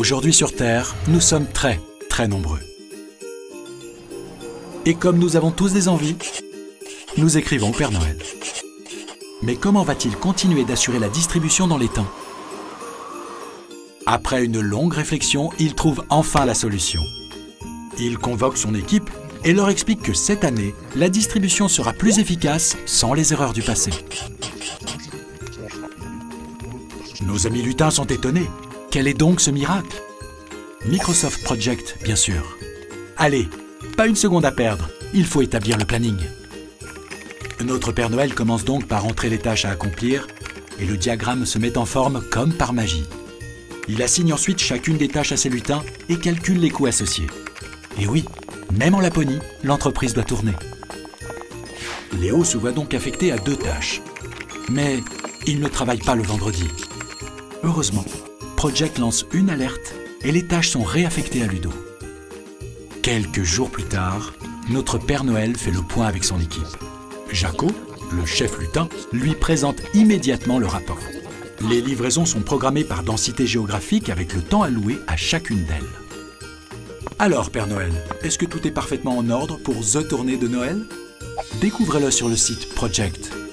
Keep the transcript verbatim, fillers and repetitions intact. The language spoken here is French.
Aujourd'hui sur Terre, nous sommes très, très nombreux. Et comme nous avons tous des envies, nous écrivons au Père Noël. Mais comment va-t-il continuer d'assurer la distribution dans les temps? Après une longue réflexion, il trouve enfin la solution. Il convoque son équipe et leur explique que cette année, la distribution sera plus efficace sans les erreurs du passé. Nos amis lutins sont étonnés. Quel est donc ce miracle? Microsoft Project, bien sûr. Allez, pas une seconde à perdre, il faut établir le planning. Notre Père Noël commence donc par entrer les tâches à accomplir et le diagramme se met en forme comme par magie. Il assigne ensuite chacune des tâches à ses lutins et calcule les coûts associés. Et oui, même en Laponie, l'entreprise doit tourner. Léo se voit donc affecté à deux tâches. Mais il ne travaille pas le vendredi. Heureusement, Project lance une alerte et les tâches sont réaffectées à Ludo. Quelques jours plus tard, notre Père Noël fait le point avec son équipe. Jaco, le chef lutin, lui présente immédiatement le rapport. Les livraisons sont programmées par densité géographique avec le temps alloué à chacune d'elles. Alors, Père Noël, est-ce que tout est parfaitement en ordre pour The Tournée de Noël? Découvrez-le sur le site Project.